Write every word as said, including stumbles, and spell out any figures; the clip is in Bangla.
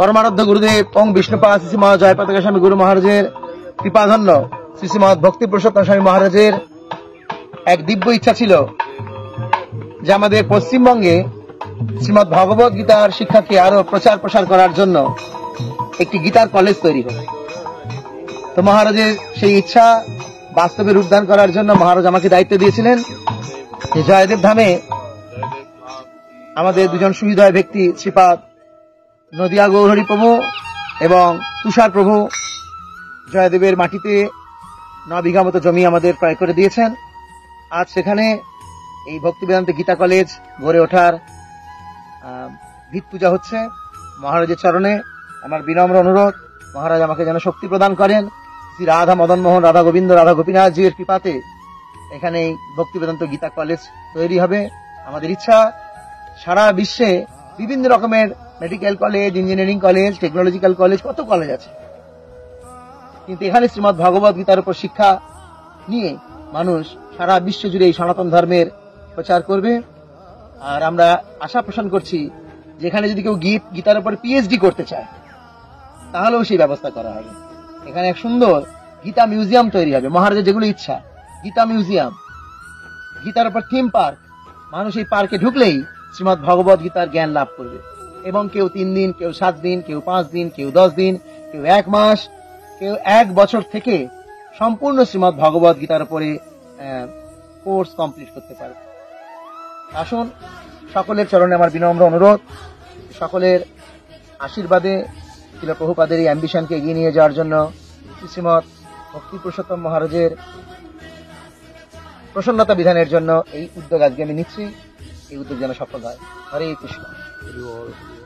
परमाराध्य गुरुदेव ओं विष्णुपाद श्री महा जयपताका स्वामी गुरु महाराजेर कृपाधन्य श्री श्रीमद भक्ति पुरुषोत्तम स्वामी महाराजेर एक दिव्य इच्छा छिलो जे आमादेर पश्चिमबंगे श्रीमद भगवत गीतार शिक्षाके आरो प्रचार प्रसार करार जन्य एकटी गीतार कलेज तैरी होबे। तो महाराजेर सेई इच्छा बास्तवे रूपदान करार जन्य महाराज आमाके दायित्व दिएछिलेन जे जयदेव धामे आमादेर दुजन सुहृदय व्यक्ति श्रीपाद नदिया गौरहरि प्रभु एवं तुषार प्रभु जयदेवेर माटीते नौ बिघा मतो जमी आमादेर क्रय करे दिएछेन। आज सेखाने এই ভক্তিবেদান্ত গীতা কলেজ গড়ে ওঠার ভিত পূজা হচ্ছে। মহারাজের চরণে আমার বিনম্র অনুরোধ, মহারাজ আমাকে যেন শক্তি প্রদান করেন। শ্রী রাধা মদন মোহন, রাধা গোবিন্দ, রাধা গোপীনাথ জির কৃপাতে এখানে ভক্তিবেদান্ত গীতা কলেজ তৈরি হবে। আমাদের ইচ্ছা সারা বিশ্বে বিভিন্ন রকমের medical college, engineering college, technological college, কত কলেজ আছে, কিন্তু এখানে শ্রীমদ ভগবত গীতার উপর শিক্ষা নিয়ে মানুষ সারা বিশ্ব জুড়ে এই সনাতন ধর্মের প্রচার করবে। আর আমরা আশা পোষণ করছি যেখানে যদি কেউ গীত গীতার উপর পিএইচডি করতে চায় তাহলেও সেই ব্যবস্থা করা হবে। এখানে এক সুন্দর গীতা মিউজিয়াম তৈরি হবে। মহারাজের যেগুলো ইচ্ছা, গীতা মিউজিয়াম, গীতার উপর থিম পার্ক, মানুষ এই পার্কে ঢুকলেই শ্রীমদ ভগবত গীতার জ্ঞান লাভ করবে। এবং কেউ তিন দিন, কেউ সাত দিন, কেউ পাঁচ দিন, কেউ দশ দিন, কেউ এক মাস, কেউ এক বছর থেকে সম্পূর্ণ শ্রীমদ ভগবত গীতার উপরে কোর্স কমপ্লিট করতে পারে। আসুন, সকলের চরণে আমার বিনম্র অনুরোধ, সকলের আশীর্বাদে শিল প্রভুপাদের এই অ্যাম্বিশনকে এগিয়ে নিয়ে যাওয়ার জন্য শ্রীমদ ভক্তি পুরুষোত্তম মহারাজের প্রসন্নতা বিধানের জন্য এই উদ্যোগ আজকে আমি নিচ্ছি। এই উদ্যোগ যেন সফল হয়। হরে কৃষ্ণ।